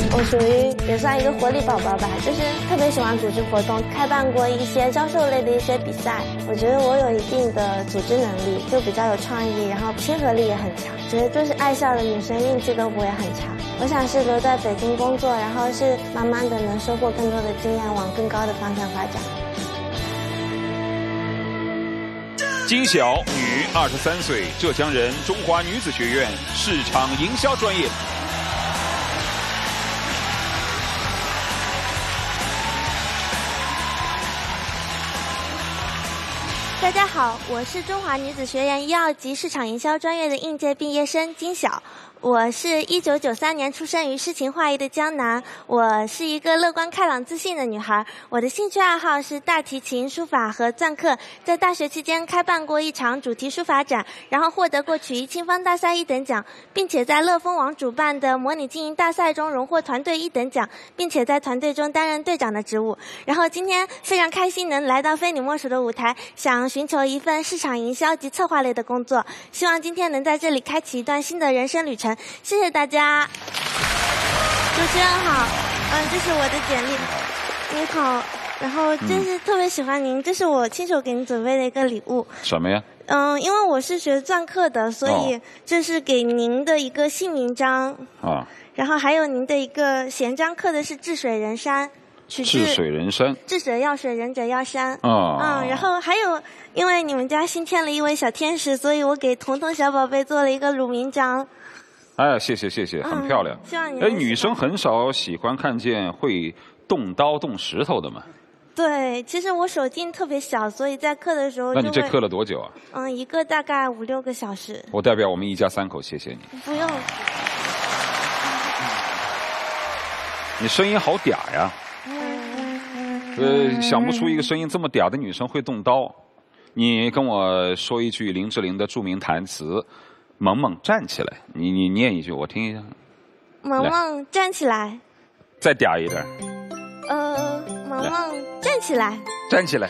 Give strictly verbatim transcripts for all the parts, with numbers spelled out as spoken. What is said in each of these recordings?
我属于也算一个活力宝宝吧，就是特别喜欢组织活动，开办过一些教授类的一些比赛。我觉得我有一定的组织能力，就比较有创意，然后亲和力也很强。觉得就是爱笑的女生运气都不会很差。我想是留在北京工作，然后是慢慢的能收获更多的经验，往更高的方向发展。 金晓，女，二十三岁，浙江人，中华女子学院市场营销专业。 大家好，我是中华女子学院一二级市场营销专业的应届毕业生金晓。我是一九九三年出生于诗情画意的江南，我是一个乐观开朗自信的女孩。我的兴趣爱好是大提琴、书法和篆刻。在大学期间开办过一场主题书法展，然后获得过曲艺青芳大赛一等奖，并且在乐蜂网主办的模拟经营大赛中荣获团队一等奖，并且在团队中担任队长的职务。然后今天非常开心能来到非你莫属的舞台，想寻求一份市场营销及策划类的工作，希望今天能在这里开启一段新的人生旅程。谢谢大家。主持人好，嗯，这是我的简历。你好，然后真是特别喜欢您，这是我亲手给您准备的一个礼物。 什么呀？ 嗯，因为我是学篆刻的，所以这是给您的一个姓名章。啊。然后还有您的一个闲章，刻的是治水人山。 治水人山。 治水要水，仁者要山。 啊。 嗯，然后还有，因为你们家新添了一位小天使，所以我给彤彤小宝贝做了一个乳名章。 哎，谢谢谢谢，很漂亮。 嗯、希望你。 哎，女生很少喜欢看见会动刀动石头的嘛。 对，其实我手劲特别小，所以在刻的时候。 那你这刻了多久啊？ 嗯，一个大概五六个小时。 我代表我们一家三口谢谢你。 不用。 你声音好嗲呀。呃，想不出一个声音这么嗲的女生会动刀。你跟我说一句林志玲的著名台词。萌萌站起来，你你念一句我听一下。 萌萌站起来。 再嗲一点。 呃，萌萌站起来。 站起来。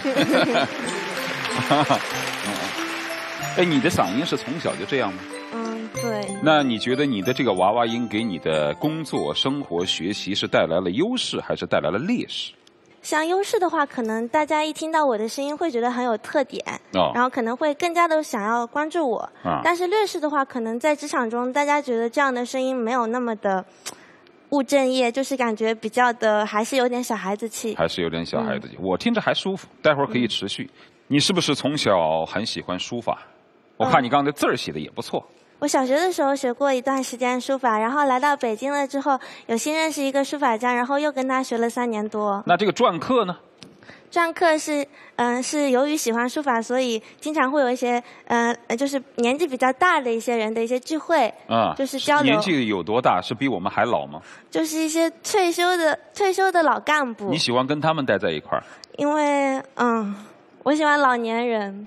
哎，你的嗓音是从小就这样吗？ 嗯，对。 那你觉得你的这个娃娃音给你的工作、生活、学习是带来了优势，还是带来了劣势？ 像优势的话，可能大家一听到我的声音会觉得很有特点，哦、然后可能会更加的想要关注我。啊、但是劣势的话，可能在职场中，大家觉得这样的声音没有那么的务正业，就是感觉比较的还是有点小孩子气。还是有点小孩子气，嗯、我听着还舒服。待会儿可以持续。嗯、你是不是从小很喜欢书法？我看你刚才字儿写的也不错。嗯我小学的时候学过一段时间书法，然后来到北京了之后，有幸认识一个书法家，然后又跟他学了三年多。 那这个篆刻呢？ 篆刻是，嗯、呃，是由于喜欢书法，所以经常会有一些，呃，就是年纪比较大的一些人的一些聚会，啊，就是交流。 年纪有多大？是比我们还老吗？ 就是一些退休的退休的老干部。 你喜欢跟他们待在一块儿？ 因为，嗯，我喜欢老年人。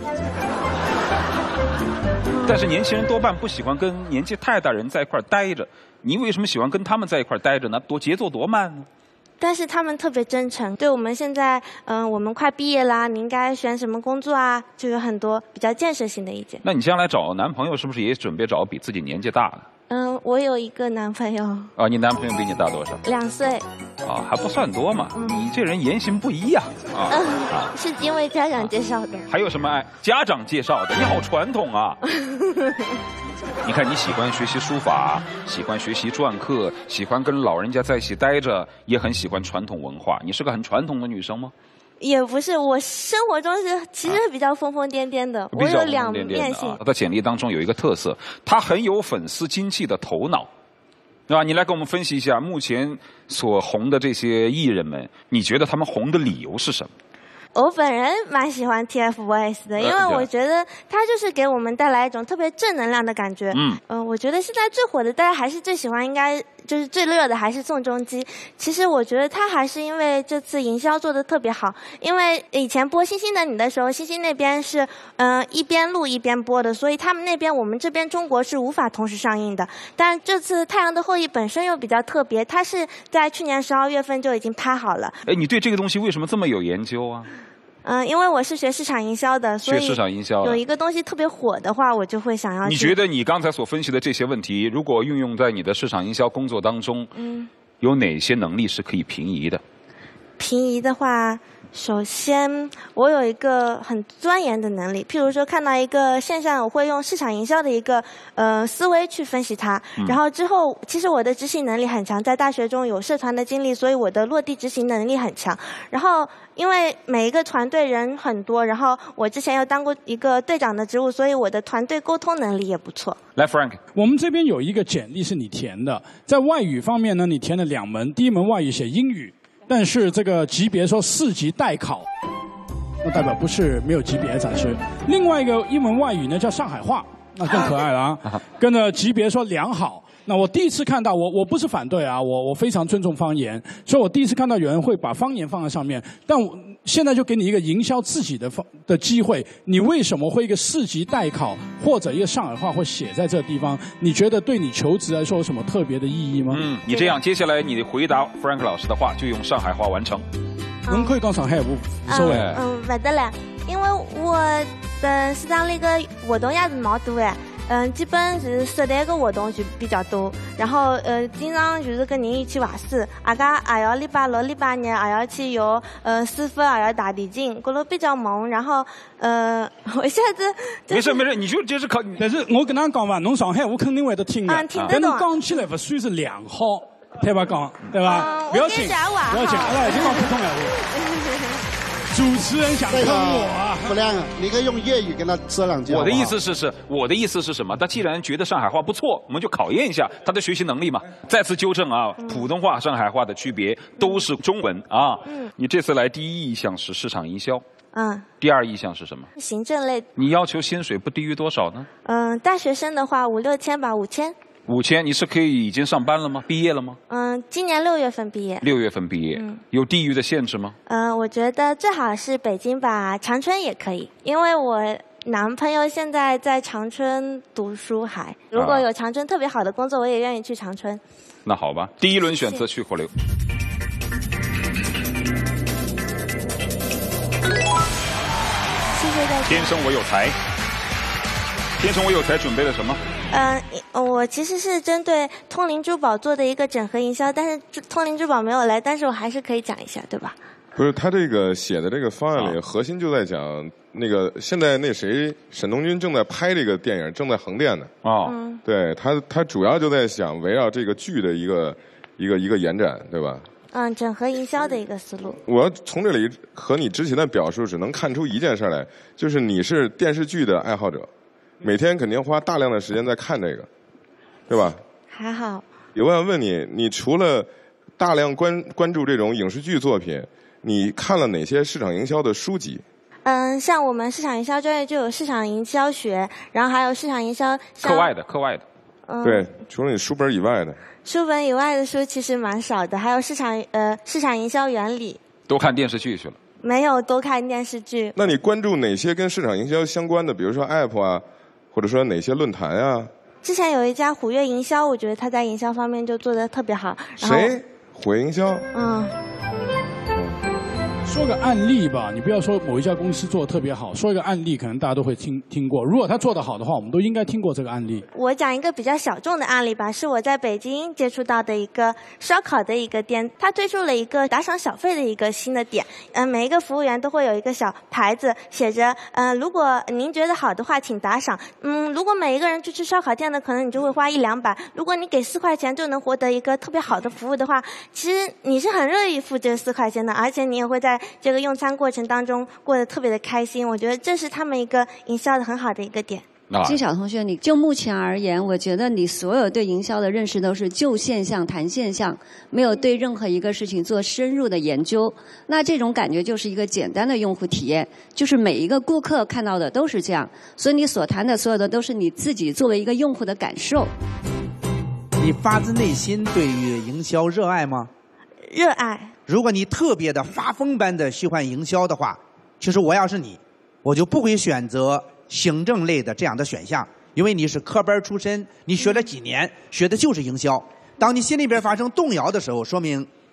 但是年轻人多半不喜欢跟年纪太大人在一块儿待着，你为什么喜欢跟他们在一块儿待着呢？多节奏多慢呢？ 但是他们特别真诚，对我们现在，嗯、呃，我们快毕业啦，你应该选什么工作啊？就有很多比较建设性的意见。 那你将来找男朋友是不是也准备找比自己年纪大的？ 嗯，我有一个男朋友。 啊，你男朋友比你大多少？ 两岁。 啊，还不算多嘛。嗯、你这人言行不一呀。啊。 嗯、啊是因为家长介绍的。 还有什么爱？家长介绍的？你好传统啊。你看，你喜欢学习书法，喜欢学习篆刻，喜欢跟老人家在一起待着，也很喜欢传统文化。你是个很传统的女生吗？ 也不是，我生活中是其实比较疯疯癫癫的，啊、我有两面性。 他简历当中有一个特色，他很有粉丝经济的头脑，对吧？你来给我们分析一下目前所红的这些艺人们，你觉得他们红的理由是什么？ 我本人蛮喜欢 T F B O Y S 的，因为我觉得他就是给我们带来一种特别正能量的感觉。嗯，嗯、呃，我觉得现在最火的，大家还是最喜欢，应该就是最热的还是宋仲基。其实我觉得他还是因为这次营销做的特别好，因为以前播《星星的你》的时候，星星那边是嗯、呃、一边录一边播的，所以他们那边我们这边中国是无法同时上映的。但这次《太阳的后裔》本身又比较特别，它是在去年十二月份就已经拍好了。 哎，你对这个东西为什么这么有研究啊？ 嗯，因为我是学市场营销的，所以学市场营销有一个东西特别火的话，我就会想要。 你觉得你刚才所分析的这些问题，如果运用在你的市场营销工作当中，嗯，有哪些能力是可以平移的？ 平移的话，首先我有一个很钻研的能力，譬如说看到一个现象，我会用市场营销的一个呃思维去分析它，嗯、然后之后其实我的执行能力很强，在大学中有社团的经历，所以我的落地执行能力很强。然后因为每一个团队人很多，然后我之前又当过一个队长的职务，所以我的团队沟通能力也不错。 来 ，Frank， 我们这边有一个简历是你填的，在外语方面呢，你填了两门，第一门外语写英语。但是这个级别说四级待考，那代表不是没有级别暂时。另外一个英文外语呢叫上海话，那更可爱了啊，跟着级别说良好。那我第一次看到，我我不是反对啊，我我非常尊重方言，所以我第一次看到有人会把方言放在上面。但我现在就给你一个营销自己的方的机会，你为什么会一个四级待考或者一个上海话会写在这个地方？你觉得对你求职来说有什么特别的意义吗？ 嗯，你这样，接下来你回答 Frank 老师的话，就用上海话完成。 侬可以讲上海话无所谓。 嗯，不得了，因为我的市场里个活动也是蛮多的。嗯，基本是室内个活动就比较多，然后呃，经常就是跟人一起玩水，阿家也要礼拜六、礼拜日也要去游呃水府，也要打地精，嗰度比较忙。然后呃，我一下子、就是、 没事没事，你就就是考。 但是我跟㑚讲嘛，侬上海话肯定会得听的， 嗯，听得但懂。 侬讲起来不算是良好，对吧？讲对吧？ 嗯、 不要紧，不要紧，阿拉已经讲普通闲话。主持人想坑我啊！ 不亮，你可以用粤语跟他说两句。 我的意思是是，我的意思是什么？他既然觉得上海话不错，我们就考验一下他的学习能力嘛。再次纠正啊，嗯、普通话、上海话的区别都是中文啊。嗯。你这次来第一意向是市场营销。嗯。第二意向是什么？ 行政类。 你要求薪水不低于多少呢？ 嗯，大学生的话五六千吧，五千。 五千，你是可以已经上班了吗？毕业了吗？ 嗯，今年六月份毕业。 六月份毕业，嗯，有地域的限制吗？ 嗯，我觉得最好是北京吧，长春也可以，因为我男朋友现在在长春读书还，如果有长春特别好的工作，我也愿意去长春。 那好吧，第一轮选择去或留。 谢谢大家。 天生我有才，天生我有才准备了什么？ 嗯、呃，我其实是针对通灵珠宝做的一个整合营销，但是通灵珠宝没有来，但是我还是可以讲一下，对吧？ 不是，他这个写的这个方案里，核心就在讲那个现在那谁沈东军正在拍这个电影，正在横店呢。 哦， 嗯， 对他，他主要就在想围绕这个剧的一个一个一个延展，对吧？ 嗯，整合营销的一个思路。 我从这里和你之前的表述，只能看出一件事来，就是你是电视剧的爱好者。每天肯定花大量的时间在看这个，对吧？ 还好。 我想问你，你除了大量关关注这种影视剧作品，你看了哪些市场营销的书籍？ 嗯，像我们市场营销专业就有市场营销学，然后还有市场营销。 课外的，课外的。 嗯， 对，除了你书本以外的。 书本以外的书其实蛮少的，还有市场呃市场营销原理。 都看电视剧去了。 没有多看电视剧。 那你关注哪些跟市场营销相关的，比如说 App 啊？或者说哪些论坛啊？ 之前有一家虎跃营销，我觉得他在营销方面就做得特别好。 谁？虎跃营销？ 嗯。 说个案例吧，你不要说某一家公司做的特别好，说一个案例，可能大家都会听听过。如果他做得好的话，我们都应该听过这个案例。 我讲一个比较小众的案例吧，是我在北京接触到的一个烧烤的一个店，他推出了一个打赏小费的一个新的点。嗯、呃，每一个服务员都会有一个小牌子，写着，嗯、呃，如果您觉得好的话，请打赏。嗯，如果每一个人去吃烧烤店的，可能你就会花一两百。如果你给四块钱就能获得一个特别好的服务的话，其实你是很乐意付这四块钱的，而且你也会在这个用餐过程当中过得特别的开心，我觉得这是他们一个营销的很好的一个点。 金晓同学，你就目前而言，我觉得你所有对营销的认识都是就现象谈现象，没有对任何一个事情做深入的研究。那这种感觉就是一个简单的用户体验，就是每一个顾客看到的都是这样，所以你所谈的所有的都是你自己作为一个用户的感受。 你发自内心对于营销热爱吗？ 热爱。 如果你特别的发疯般的喜欢营销的话，其实我要是你，我就不会选择行政类的这样的选项，因为你是科班出身，你学了几年，学的就是营销。当你心里边发生动摇的时候，说明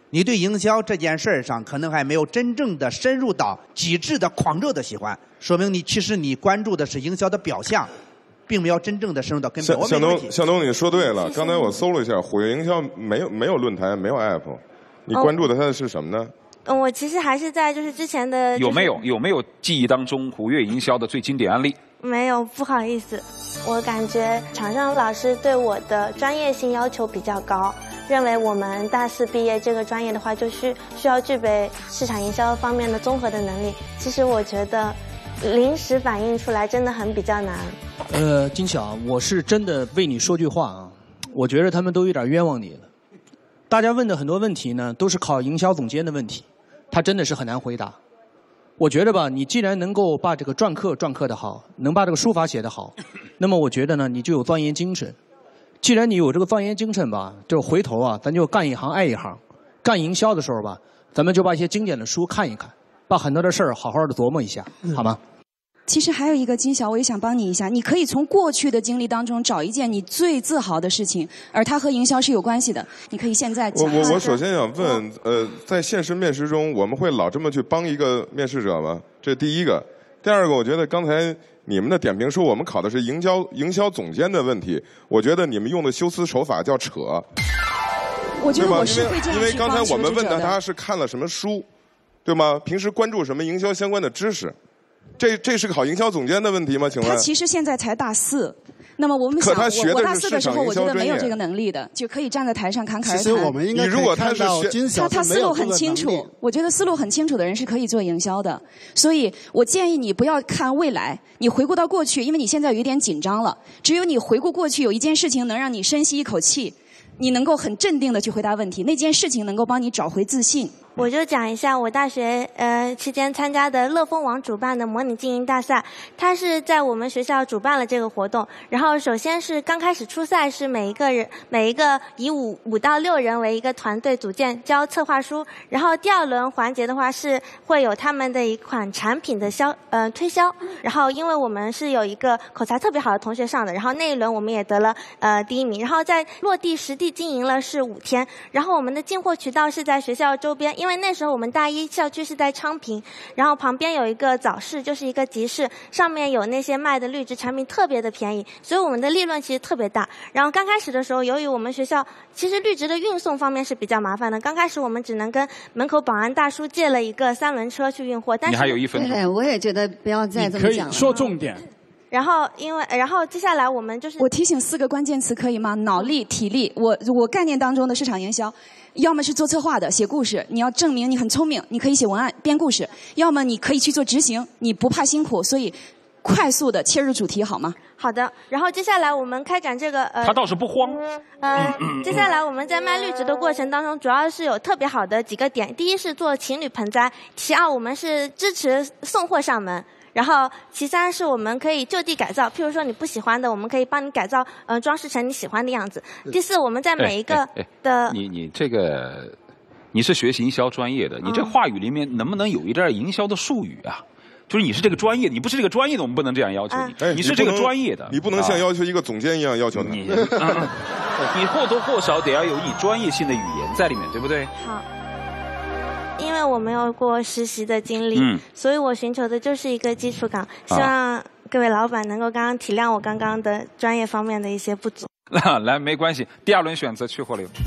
你对营销这件事儿上可能还没有真正的深入到极致的狂热的喜欢，说明你其实你关注的是营销的表象，并没有真正的深入到根本。 向东，向东，你说对了。刚才我搜了一下，虎跃营销没有没有论坛，没有 app， 你关注的它的是什么呢？ 嗯，我其实还是在就是之前的、就是、 有没有有没有记忆当中虎跃营销的最经典案例？ 没有，不好意思。 我感觉厂商老师对我的专业性要求比较高。认为我们大四毕业这个专业的话，就需需要具备市场营销方面的综合的能力。其实我觉得，临时反应出来真的很比较难。 呃，金晓，我是真的为你说句话啊，我觉得他们都有点冤枉你了。大家问的很多问题呢，都是考营销总监的问题，他真的是很难回答。我觉得吧，你既然能够把这个篆刻篆刻得好，能把这个书法写得好，那么我觉得呢，你就有钻研精神。既然你有这个钻研精神吧，就回头啊，咱就干一行爱一行。干营销的时候吧，咱们就把一些经典的书看一看，把很多的事儿好好的琢磨一下，好吗？ 其实还有一个金晓，我也想帮你一下。你可以从过去的经历当中找一件你最自豪的事情，而它和营销是有关系的。你可以现在讲。 我我我首先想问，呃，在现实面试中，我们会老这么去帮一个面试者吗？这是第一个。第二个，我觉得刚才你们的点评说我们考的是营销营销总监的问题，我觉得你们用的修辞手法叫扯。 我觉得我是会这样去帮因为刚才我们问的他是看了什么书，对吗？平时关注什么营销相关的知识？这这是考营销总监的问题吗？请问？ 他其实现在才大四。那么我们想，我我大四的时候，我觉得没有这个能力的，就可以站在台上侃侃而谈。 其实我们应该可以看到金晓他他思路很清楚，我觉得思路很清楚的人是可以做营销的。所以我建议你不要看未来，你回顾到过去，因为你现在有一点紧张了。只有你回顾过去，有一件事情能让你深吸一口气，你能够很镇定的去回答问题，那件事情能够帮你找回自信。 我就讲一下我大学呃期间参加的乐蜂网主办的模拟经营大赛，它是在我们学校主办了这个活动。然后首先是刚开始初赛是每一个人每一个以五五到六人为一个团队组建交策划书，然后第二轮环节的话是会有他们的一款产品的销呃推销。然后因为我们是有一个口才特别好的同学上的，然后那一轮我们也得了呃第一名。然后在落地实地经营了是五天，然后我们的进货渠道是在学校周边，因为因为那时候我们大一校区是在昌平，然后旁边有一个早市，就是一个集市，上面有那些卖的绿植产品特别的便宜，所以我们的利润其实特别大。然后刚开始的时候，由于我们学校其实绿植的运送方面是比较麻烦的，刚开始我们只能跟门口保安大叔借了一个三轮车去运货。但是你还有一分钟。 对，我也觉得不要再这么讲了。 可以说重点。 然后，因为然后接下来我们就是我提醒四个关键词可以吗？脑力、体力。我我概念当中的市场营销，要么是做策划的，写故事，你要证明你很聪明，你可以写文案、编故事；要么你可以去做执行，你不怕辛苦，所以快速的切入主题，好吗？ 好的。然后接下来我们开展这个呃， 他倒是不慌。 呃，接下来我们在卖绿植的过程当中，主要是有特别好的几个点。第一是做情侣盆栽，其二我们是支持送货上门。然后，其三是我们可以就地改造，譬如说你不喜欢的，我们可以帮你改造，呃，装饰成你喜欢的样子。第四，我们在每一个哎哎的， 哎、你你这个你是学习营销专业的，你这话语里面能不能有一点营销的术语啊？就是你是这个专业，你不是这个专业的，我们不能这样要求你。 哎、 你是这个专业的， 你不能像要求一个总监一样要求他。 你、嗯、你或多或少得要有你专业性的语言在里面，对不对？ 好。因为我没有过实习的经历， 嗯、 所以我寻求的就是一个基础岗。希望各位老板能够刚刚体谅我刚刚的专业方面的一些不足。 啊、来，没关系，第二轮选择去或留。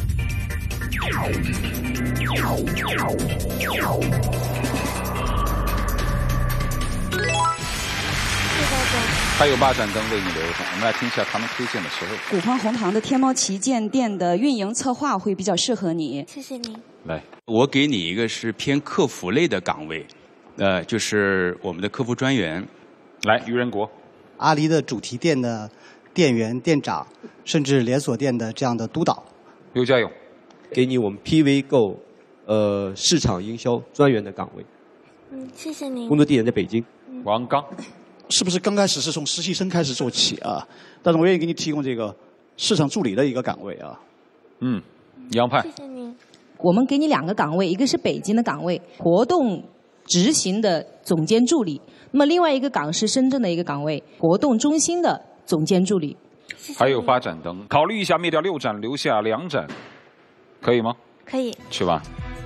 还有八盏灯为你留着，我们来听一下他们推荐的时候。 古方红堂的天猫旗舰店的运营策划会比较适合你。 谢谢您。 来， 我给你一个是偏客服类的岗位，呃，就是我们的客服专员。 来，于仁国。 阿里的主题店的店员、店长，甚至连锁店的这样的督导。 刘家勇， 给你我们 P V Go 呃市场营销专员的岗位。 嗯，谢谢您。 工作地点在北京。 王刚。 是不是刚开始是从实习生开始做起啊？但是我愿意给你提供这个市场助理的一个岗位啊。 嗯，杨派。 谢谢您。 我们给你两个岗位，一个是北京的岗位，活动执行的总监助理；那么另外一个岗是深圳的一个岗位，活动中心的总监助理。 谢谢还有八盏灯，考虑一下灭掉六盏，留下两盏，可以吗？ 可以。 去吧。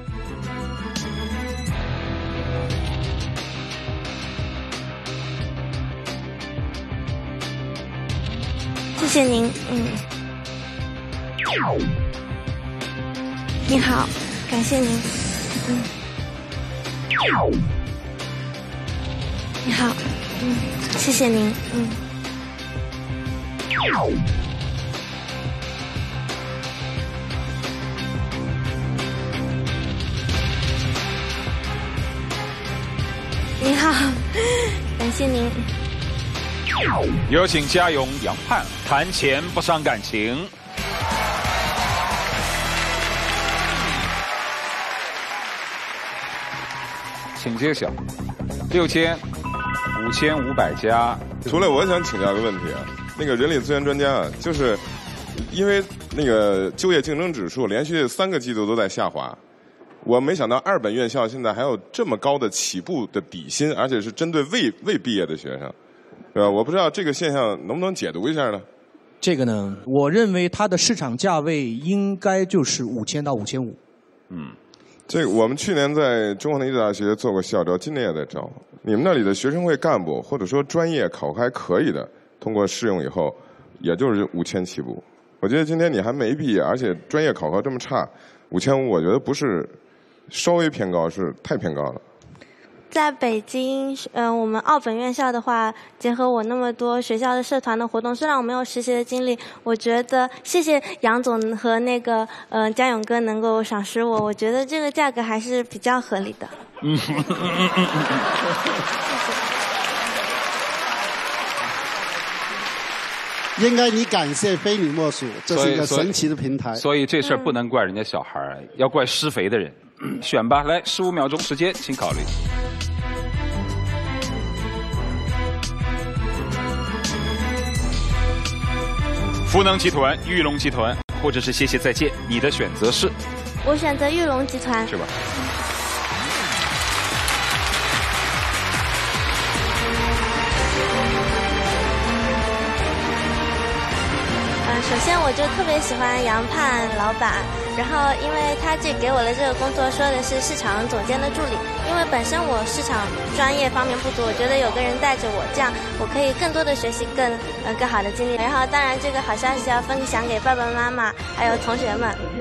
谢谢您，嗯。你好，感谢您，嗯。你好，嗯，谢谢您，嗯。你好，感谢您。 有请嘉勇、杨盼，谈钱不伤感情。请揭晓，六千、五千五百家。 除了我想请教一个问题啊，那个人力资源专家啊，就是因为那个就业竞争指数连续三个季度都在下滑。我没想到二本院校现在还有这么高的起步的底薪，而且是针对未未毕业的学生，是吧？我不知道这个现象能不能解读一下呢？ 这个呢，我认为它的市场价位应该就是五千到五千五。 嗯，这个我们去年在中国内地大学做过校招，今年也在招。你们那里的学生会干部或者说专业考还可以的，通过试用以后，也就是五千起步。我觉得今天你还没毕业，而且专业考核这么差，五千五，我觉得不是。稍微偏高，是太偏高了。 在北京，嗯、呃，我们奥本院校的话，结合我那么多学校的社团的活动，虽然我没有实习的经历，我觉得谢谢杨总和那个呃嘉勇哥能够赏识我，我觉得这个价格还是比较合理的。嗯。 应该你感谢非你莫属，这是一个神奇的平台。 所以, 所以这事儿不能怪人家小孩儿，要怪施肥的人。选吧，来，十五秒钟时间，请考虑。福能集团、玉龙集团，或者是谢谢再见，你的选择是？ 我选择玉龙集团。 是吧？ 首先，我就特别喜欢杨盼老板，然后因为他这给我的这个工作说的是市场总监的助理，因为本身我市场专业方面不足，我觉得有个人带着我，这样我可以更多的学习更呃更好的经历。然后当然这个好消息要分享给爸爸妈妈还有同学们。